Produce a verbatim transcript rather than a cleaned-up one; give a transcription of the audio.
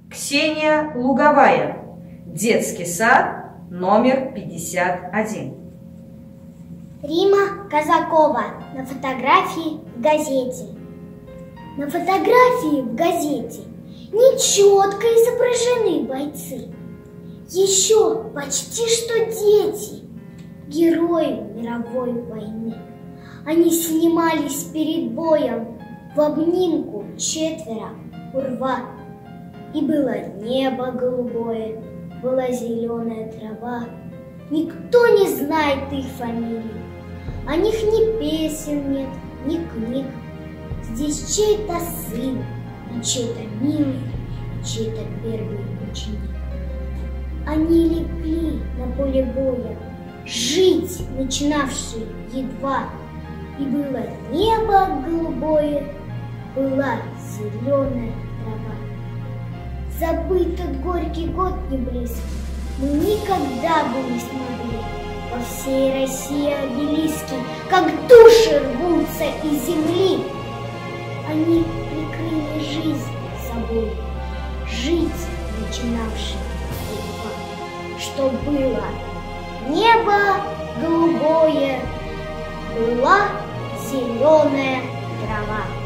Ксения Луговая, детский сад номер пятьдесят один. Рима Казакова на фотографии в газете. На фотографии в газете нечетко изображены бойцы. Еще почти что дети, герои мировой войны. Они снимались перед боем в обнимку четверо у рва. И было небо голубое, была зеленая трава. Никто не знает их фамилий. О них ни песен нет, ни книг. Здесь чей-то сын, и чей-то милый, и чей-то первый ученик. Они легли на поле боя, жить начинавшие едва. И было небо голубое, была зеленая трава. Забыть тот горький год не близко мы никогда бы не смогли. По всей России обелиски, как души рвутся из земли. Они прикрыли жизнь собой, жить начинавшие едва. Что было небо голубое, была зеленая трава.